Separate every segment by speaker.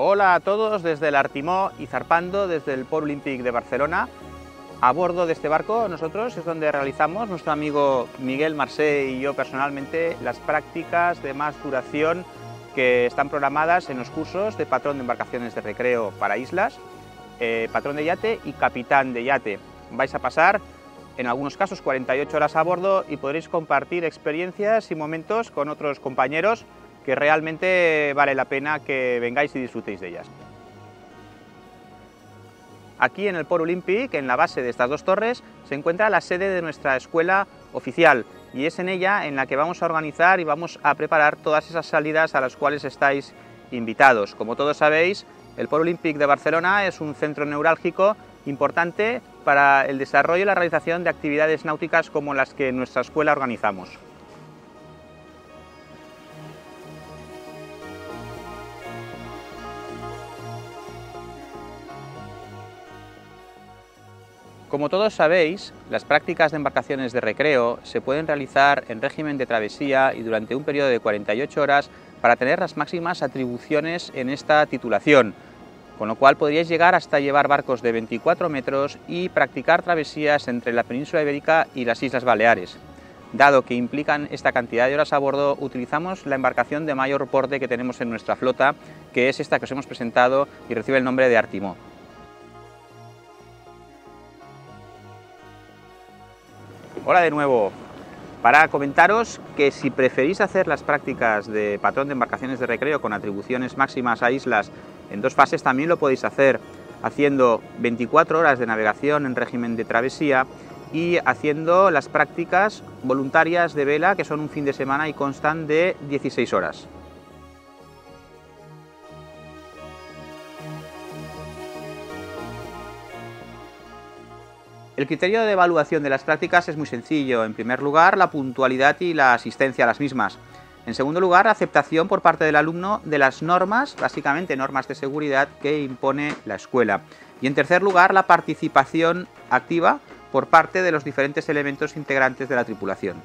Speaker 1: Hola a todos desde el Artimó y zarpando desde el Port Olímpic de Barcelona. A bordo de este barco nosotros es donde realizamos, nuestro amigo Miguel Marcé y yo personalmente, las prácticas de más duración que están programadas en los cursos de patrón de embarcaciones de recreo para islas, patrón de yate y capitán de yate. Vais a pasar en algunos casos 48 horas a bordo y podréis compartir experiencias y momentos con otros compañeros que realmente vale la pena que vengáis y disfrutéis de ellas. Aquí en el Port Olímpic, en la base de estas dos torres, se encuentra la sede de nuestra escuela oficial y es en ella en la que vamos a organizar y vamos a preparar todas esas salidas a las cuales estáis invitados. Como todos sabéis, el Port Olímpic de Barcelona es un centro neurálgico importante para el desarrollo y la realización de actividades náuticas como las que en nuestra escuela organizamos. Como todos sabéis, las prácticas de embarcaciones de recreo se pueden realizar en régimen de travesía y durante un periodo de 48 horas para tener las máximas atribuciones en esta titulación, con lo cual podríais llegar hasta llevar barcos de 24 metros y practicar travesías entre la península ibérica y las Islas Baleares. Dado que implican esta cantidad de horas a bordo, utilizamos la embarcación de mayor porte que tenemos en nuestra flota, que es esta que os hemos presentado y recibe el nombre de Artimó. Hola de nuevo, para comentaros que si preferís hacer las prácticas de patrón de embarcaciones de recreo con atribuciones máximas a islas en dos fases, también lo podéis hacer haciendo 24 horas de navegación en régimen de travesía y haciendo las prácticas voluntarias de vela, que son un fin de semana y constan de 16 horas. El criterio de evaluación de las prácticas es muy sencillo. En primer lugar, la puntualidad y la asistencia a las mismas. En segundo lugar, la aceptación por parte del alumno de las normas, básicamente normas de seguridad que impone la escuela. Y en tercer lugar, la participación activa por parte de los diferentes elementos integrantes de la tripulación.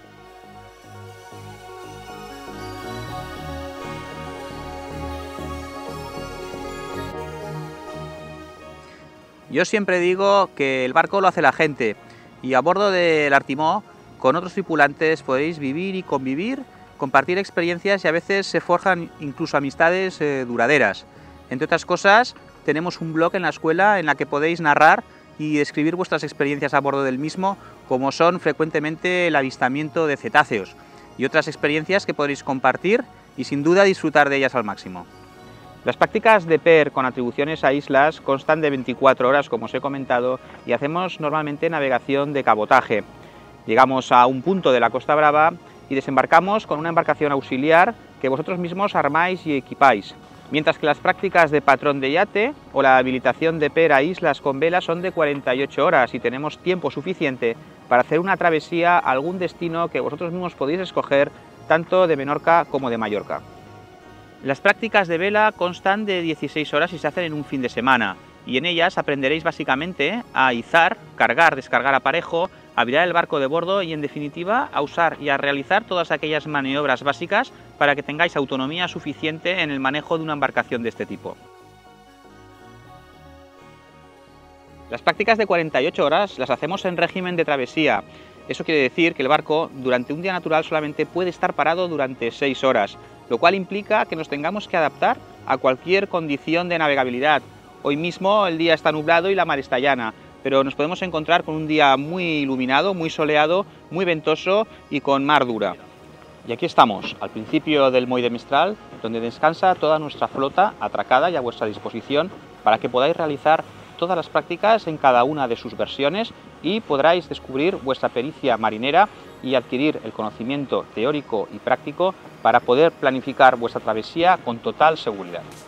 Speaker 1: Yo siempre digo que el barco lo hace la gente y a bordo del Artimó con otros tripulantes podéis vivir y convivir, compartir experiencias y a veces se forjan incluso amistades duraderas. Entre otras cosas, tenemos un blog en la escuela en la que podéis narrar y describir vuestras experiencias a bordo del mismo, como son frecuentemente el avistamiento de cetáceos y otras experiencias que podréis compartir y sin duda disfrutar de ellas al máximo. Las prácticas de PER con atribuciones a islas constan de 24 horas, como os he comentado, y hacemos normalmente navegación de cabotaje. Llegamos a un punto de la Costa Brava y desembarcamos con una embarcación auxiliar que vosotros mismos armáis y equipáis. Mientras que las prácticas de patrón de yate o la habilitación de PER a islas con vela son de 48 horas y tenemos tiempo suficiente para hacer una travesía a algún destino que vosotros mismos podéis escoger, tanto de Menorca como de Mallorca. Las prácticas de vela constan de 16 horas y se hacen en un fin de semana y en ellas aprenderéis básicamente a izar, cargar, descargar aparejo, a virar el barco de bordo y en definitiva a usar y a realizar todas aquellas maniobras básicas para que tengáis autonomía suficiente en el manejo de una embarcación de este tipo. Las prácticas de 48 horas las hacemos en régimen de travesía. Eso quiere decir que el barco durante un día natural solamente puede estar parado durante 6 horas, lo cual implica que nos tengamos que adaptar a cualquier condición de navegabilidad. Hoy mismo el día está nublado y la mar está llana, pero nos podemos encontrar con un día muy iluminado, muy soleado, muy ventoso y con mar dura. Y aquí estamos, al principio del muelle de Mestral, donde descansa toda nuestra flota atracada y a vuestra disposición para que podáis realizar todas las prácticas en cada una de sus versiones y podráis descubrir vuestra pericia marinera y adquirir el conocimiento teórico y práctico para poder planificar vuestra travesía con total seguridad.